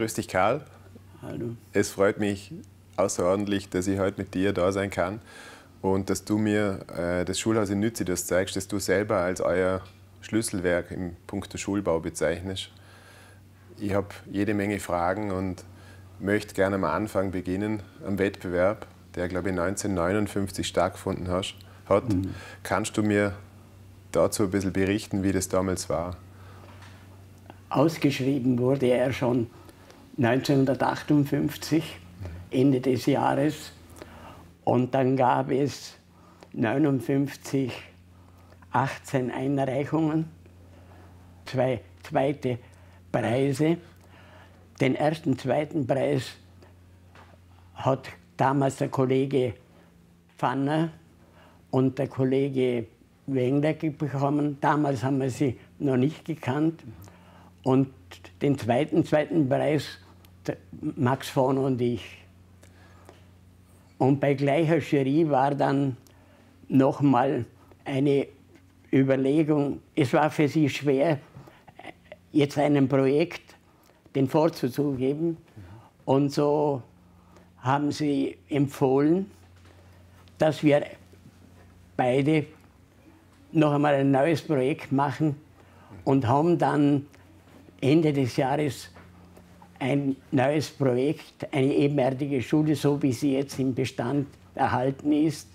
Grüß dich, Karl. Hallo. Es freut mich außerordentlich, dass ich heute mit dir da sein kann und dass du mir das Schulhaus in Nützi zeigst, das du selber als euer Schlüsselwerk im Punkt Schulbau bezeichnest. Ich habe jede Menge Fragen und möchte gerne am Anfang beginnen, am Wettbewerb, der, glaube ich, 1959 stattgefunden hat. Kannst du mir dazu ein bisschen berichten, wie das damals war? Ausgeschrieben wurde er schon 1958, Ende des Jahres. Und dann gab es 1959 18 Einreichungen, 2 zweite Preise. Den ersten, zweiten Preis hat damals der Kollege Pfanner und der Kollege Wengler bekommen. Damals haben wir sie noch nicht gekannt. Und den zweiten Preis Max Vorn und ich. Und bei gleicher Jury war dann nochmal eine Überlegung. Es war für sie schwer, jetzt einem Projekt den Vorzug zu geben. Und so haben sie empfohlen, dass wir beide noch einmal ein neues Projekt machen und haben dann Ende des Jahres ein neues Projekt, eine ebenerdige Schule, so wie sie jetzt im Bestand erhalten ist,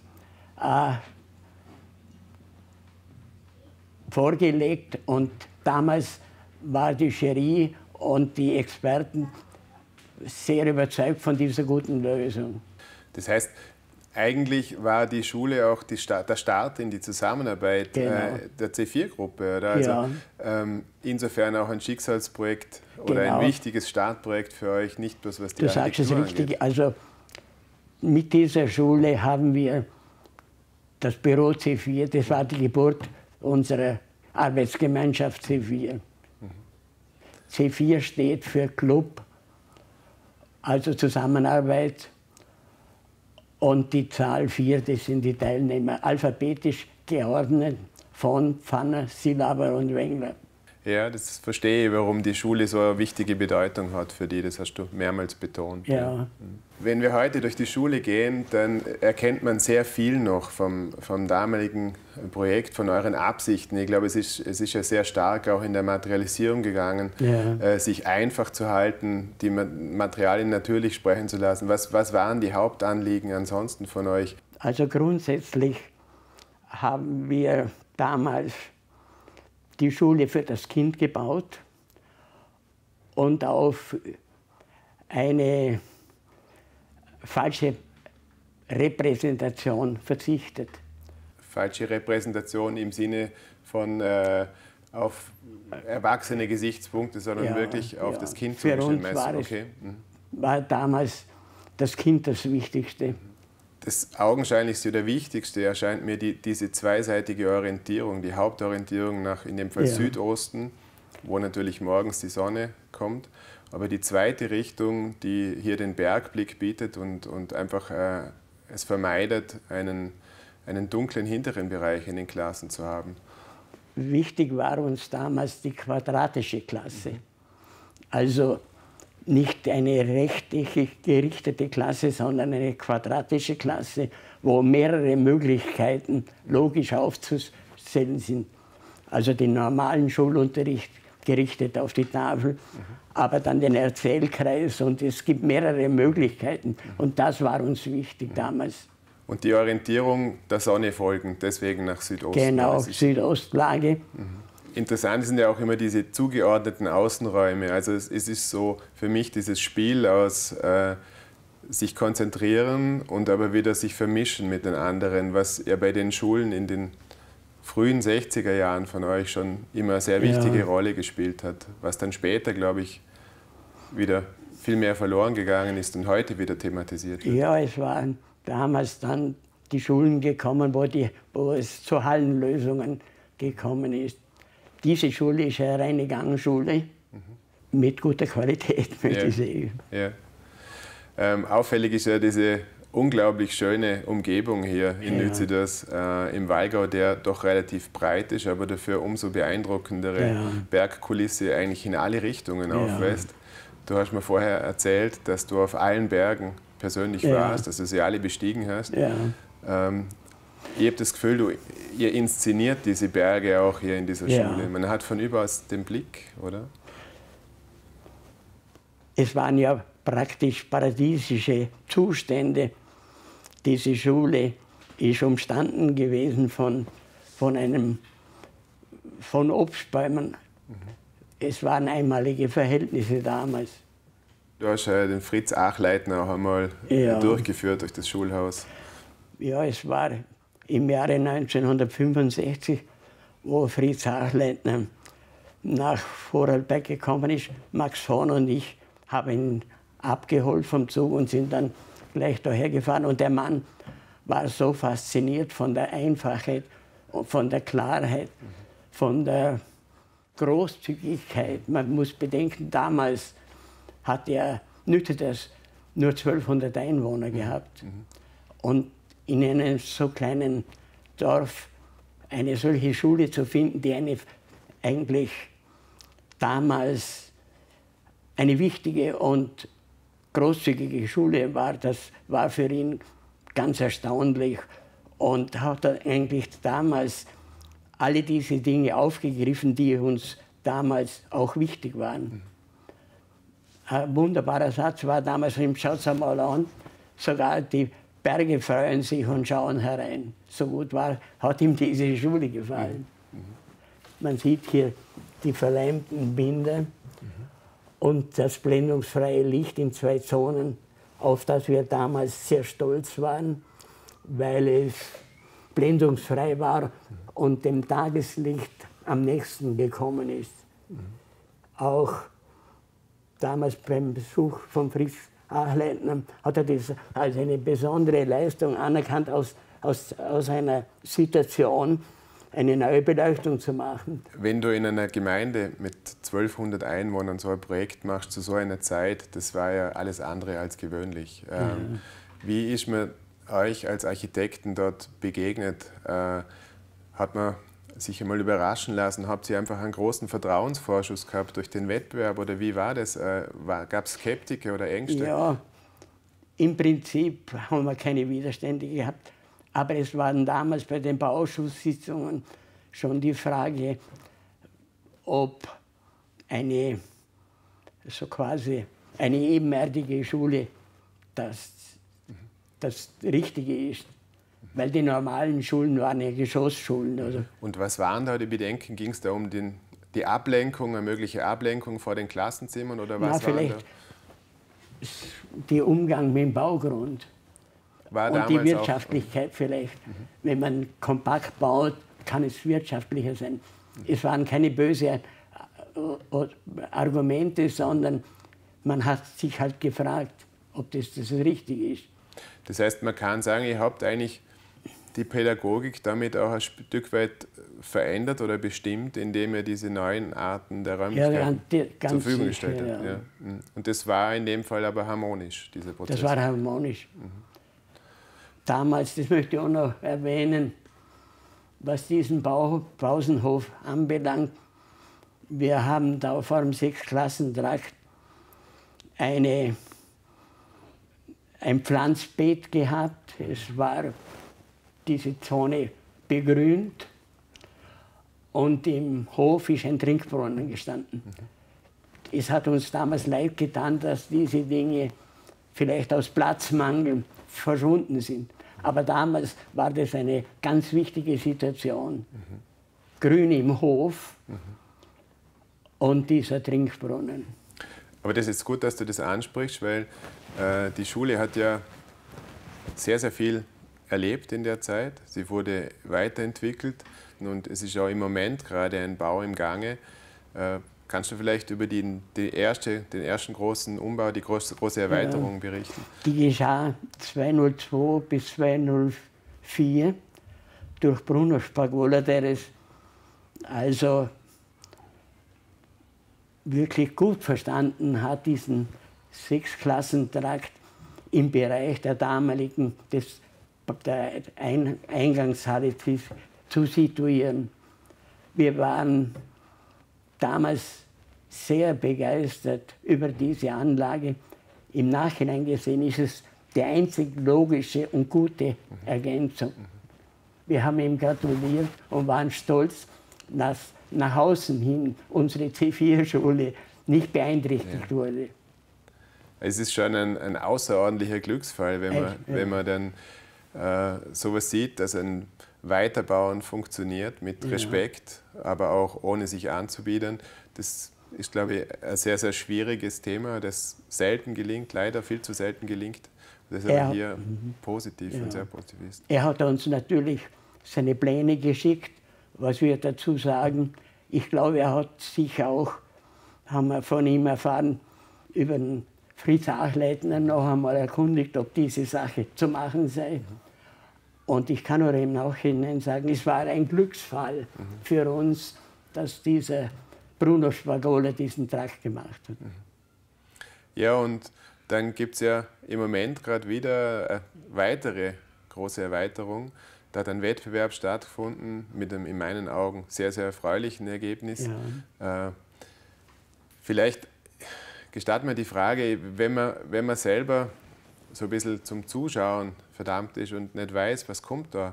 vorgelegt. Und damals war die Jury und die Experten sehr überzeugt von dieser guten Lösung. Das heißt, eigentlich war die Schule auch der Start in die Zusammenarbeit der C4-Gruppe. Also, ja. Insofern auch ein Schicksalsprojekt oder ein wichtiges Startprojekt für euch, nicht bloß was die Du sagst es richtig. Angeht. Also mit dieser Schule haben wir das Büro C4, das war die Geburt unserer Arbeitsgemeinschaft C4. C4 steht für Club, also Zusammenarbeit. Und die Zahl 4, das sind die Teilnehmer, alphabetisch geordnet von Pfanner, Silaber und Wengler. Ja, das verstehe ich, warum die Schule so eine wichtige Bedeutung hat für die. Das hast du mehrmals betont. Ja. Wenn wir heute durch die Schule gehen, dann erkennt man sehr viel noch vom damaligen Projekt, von euren Absichten. Ich glaube, es ist ja sehr stark auch in der Materialisierung gegangen, sich einfach zu halten, die Materialien natürlich sprechen zu lassen. Was waren die Hauptanliegen ansonsten von euch? Also grundsätzlich haben wir damals die Schule für das Kind gebaut und auf eine falsche Repräsentation verzichtet. Falsche Repräsentation im Sinne von auf erwachsene Gesichtspunkte, sondern wirklich auf das Kind zu bestehen. Für uns war damals das Kind das Wichtigste. Das Augenscheinlichste oder Wichtigste erscheint mir diese zweiseitige Orientierung, die Hauptorientierung nach, in dem Fall Südosten, wo natürlich morgens die Sonne kommt, aber die zweite Richtung, die hier den Bergblick bietet und einfach es vermeidet, einen dunklen hinteren Bereich in den Klassen zu haben. Wichtig war uns damals die quadratische Klasse, also nicht eine rechtlich gerichtete Klasse, sondern eine quadratische Klasse, wo mehrere Möglichkeiten logisch aufzustellen sind. Also den normalen Schulunterricht gerichtet auf die Tafel, aber dann den Erzählkreis und es gibt mehrere Möglichkeiten. Und das war uns wichtig damals. Und die Orientierung der Sonne folgend, deswegen nach Südosten. Genau, Südostlage. Interessant sind ja auch immer diese zugeordneten Außenräume. Also es ist so für mich dieses Spiel aus sich konzentrieren und aber wieder sich vermischen mit den anderen, was ja bei den Schulen in den frühen 60er Jahren von euch schon immer eine sehr wichtige Rolle gespielt hat, was dann später, glaube ich, wieder viel mehr verloren gegangen ist und heute wieder thematisiert wird. Ja, es waren damals dann die Schulen gekommen, wo es zu Hallenlösungen gekommen ist. Diese Schule ist eine reine Gangschule mit guter Qualität, möchte ich sagen. Ja. Auffällig ist ja diese unglaublich schöne Umgebung hier in Nützi-Dörs im Wallgau, der doch relativ breit ist, aber dafür umso beeindruckendere Bergkulisse eigentlich in alle Richtungen aufweist. Du hast mir vorher erzählt, dass du auf allen Bergen persönlich warst, dass du sie alle bestiegen hast. Ja. Ich habe das Gefühl, ihr inszeniert diese Berge auch hier in dieser Ja. Schule. Man hat von überall den Blick, oder? Es waren ja praktisch paradiesische Zustände. Diese Schule ist umstanden gewesen von Obstbäumen. Es waren einmalige Verhältnisse damals. Du hast ja den Fritz Achleitner auch einmal durchgeführt durch das Schulhaus. Ja, es war im Jahre 1965, wo Fritz Achleitner nach Vorarlberg gekommen ist. Max Horn und ich haben ihn abgeholt vom Zug und sind dann gleich daher gefahren. Und der Mann war so fasziniert von der Einfachheit, von der Klarheit, von der Großzügigkeit. Man muss bedenken, damals hat er nur 1200 Einwohner gehabt. Und in einem so kleinen Dorf eine solche Schule zu finden, die eigentlich damals eine wichtige und großzügige Schule war, das war für ihn ganz erstaunlich und hat er eigentlich damals alle diese Dinge aufgegriffen, die uns damals auch wichtig waren. Ein wunderbarer Satz war damals, schaut es einmal an, sogar die Berge freuen sich und schauen herein. So gut hat ihm diese Schule gefallen. Man sieht hier die verleimten Binder und das blendungsfreie Licht in 2 Zonen, auf das wir damals sehr stolz waren, weil es blendungsfrei war und dem Tageslicht am nächsten gekommen ist. Auch damals beim Besuch von Fritz Achleitner hat er das als eine besondere Leistung anerkannt, aus einer Situation eine neue Beleuchtung zu machen. Wenn du in einer Gemeinde mit 1200 Einwohnern so ein Projekt machst, zu so einer Zeit, das war ja alles andere als gewöhnlich. Wie ist man euch als Architekten dort begegnet? Hat man sich einmal überraschen lassen? Habt ihr einfach einen großen Vertrauensvorschuss gehabt durch den Wettbewerb oder wie war das? Gab es Skeptiker oder Ängste? Ja, im Prinzip haben wir keine Widerstände gehabt. Aber es waren damals bei den Bauausschusssitzungen schon die Frage, ob eine ebenerdige Schule das Richtige ist. Weil die normalen Schulen waren ja Geschossschulen. Also. Und was waren da die Bedenken? Ging es da um die Ablenkung, eine mögliche Ablenkung vor den Klassenzimmern? Oder was vielleicht der Umgang mit dem Baugrund. Und die Wirtschaftlichkeit vielleicht. Wenn man kompakt baut, kann es wirtschaftlicher sein. Es waren keine bösen Argumente, sondern man hat sich halt gefragt, ob das Richtige ist. Das heißt, man kann sagen, ihr habt eigentlich die Pädagogik damit auch ein Stück weit verändert oder bestimmt, indem ihr diese neuen Arten der Räumlichkeiten zur Verfügung gestellt habt. Ja. Und das war in dem Fall aber harmonisch, dieser Prozess? Das war harmonisch. Damals, das möchte ich auch noch erwähnen, was diesen Pausenhof anbelangt, wir haben da vor dem 6-Klassentrakt ein Pflanzbeet gehabt. Es war diese Zone begrünt und im Hof ist ein Trinkbrunnen gestanden. Es hat uns damals leid getan, dass diese Dinge vielleicht aus Platzmangel verschwunden sind. Aber damals war das eine ganz wichtige Situation. Grün im Hof und dieser Trinkbrunnen. Aber das ist gut, dass du das ansprichst, weil die Schule hat ja sehr, sehr viel erlebt in der Zeit. Sie wurde weiterentwickelt und es ist auch im Moment gerade ein Bau im Gange. Kannst du vielleicht über den ersten großen Umbau, die große Erweiterung berichten? Die geschah 202 bis 204 durch Bruno Spagola, der es also wirklich gut verstanden hat, diesen 6-Klassentrakt im Bereich der damaligen der Eingangshalle zu situieren. Wir waren damals sehr begeistert über diese Anlage. Im Nachhinein gesehen ist es die einzig logische und gute Ergänzung. Wir haben ihm gratuliert und waren stolz, dass nach außen hin unsere C4-Schule nicht beeinträchtigt wurde. Es ist schon ein außerordentlicher Glücksfall, wenn man dann sowas sieht, dass ein Weiterbauen funktioniert mit Respekt, aber auch ohne sich anzubiedern. Das ist, glaube ich, ein sehr, sehr schwieriges Thema, das selten gelingt, leider viel zu selten gelingt. Das ist aber hier positiv und sehr positiv ist. Er hat uns natürlich seine Pläne geschickt, was wir dazu sagen. Ich glaube, er hat sich auch, haben wir von ihm erfahren, über den Fritz Achleitner noch einmal erkundigt, ob diese Sache zu machen sei. Und ich kann nur im Nachhinein sagen, es war ein Glücksfall für uns, dass dieser Bruno Spargola diesen Trakt gemacht hat. Ja, und dann gibt es ja im Moment gerade wieder eine weitere große Erweiterung. Da hat ein Wettbewerb stattgefunden mit einem in meinen Augen sehr, sehr erfreulichen Ergebnis. Ja. Vielleicht gestatten wir die Frage, wenn man selber so ein bisschen zum Zuschauen verdammt ist und nicht weiß, was kommt da.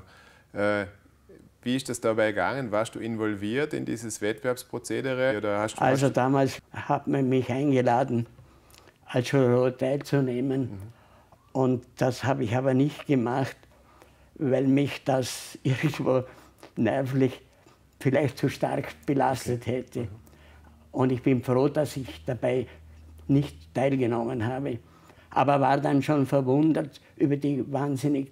Wie ist das dabei gegangen? Warst du involviert in dieses Wettbewerbsprozedere? Oder hast du also damals hat man mich eingeladen, als Juror teilzunehmen. Und das habe ich aber nicht gemacht, weil mich das irgendwo nervlich vielleicht zu stark belastet hätte. Und ich bin froh, dass ich dabei nicht teilgenommen habe. Aber war dann schon verwundert über die wahnsinnig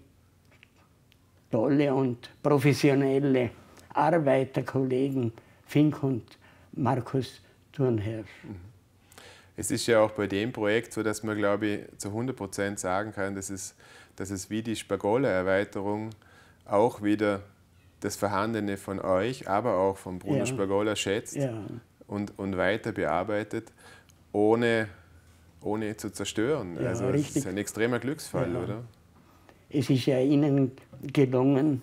tolle und professionelle Arbeit der Kollegen Fink und Markus Thurnherr. Es ist ja auch bei dem Projekt so, dass man, glaube ich, zu 100% sagen kann, dass es wie die Spargola-Erweiterung auch wieder das Vorhandene von euch, aber auch von Bruno Spargola schätzt und weiter bearbeitet, ohne zu zerstören. Ja, also es ist ein extremer Glücksfall, oder? Es ist ja Ihnen gelungen,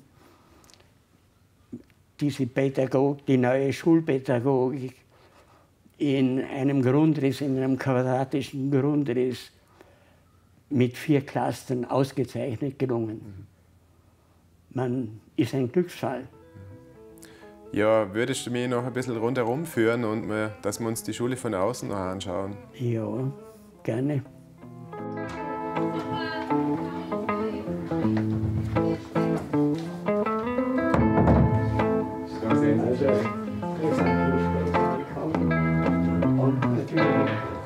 die neue Schulpädagogik in einem Grundriss, in einem quadratischen Grundriss mit 4 Clustern ausgezeichnet gelungen. Man ist ein Glücksfall. Ja, würdest du mich noch ein bisschen rundherum führen und dass wir uns die Schule von außen noch anschauen? Ja, gerne. Also, wir sind hier später gekommen und natürlich